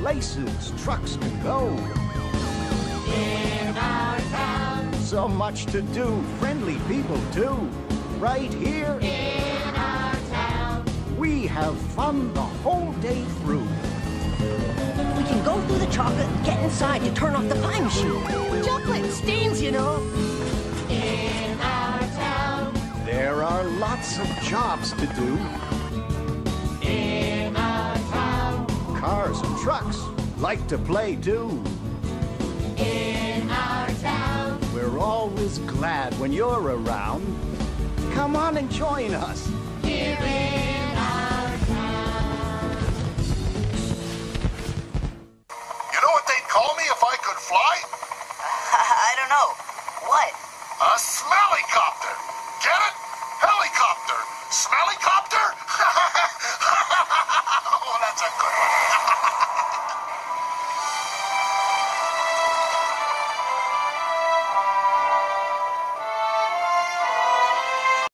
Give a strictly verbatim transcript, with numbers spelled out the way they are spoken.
places trucks can go. In our town. So much to do, friendly people too. Right here. In our town. We have fun the whole day through. We can go through the chocolate and get inside to turn off the pie machine. Chocolate stains, you know. In our town. There are lots of jobs to do. In our town. Cars and trucks like to play too. In our town. We're always glad when you're around. Come on and join us. Here in our town. You know what they'd call me if I could fly? I don't know. What? A smellycopter. Get it? Helicopter. Smellycopter?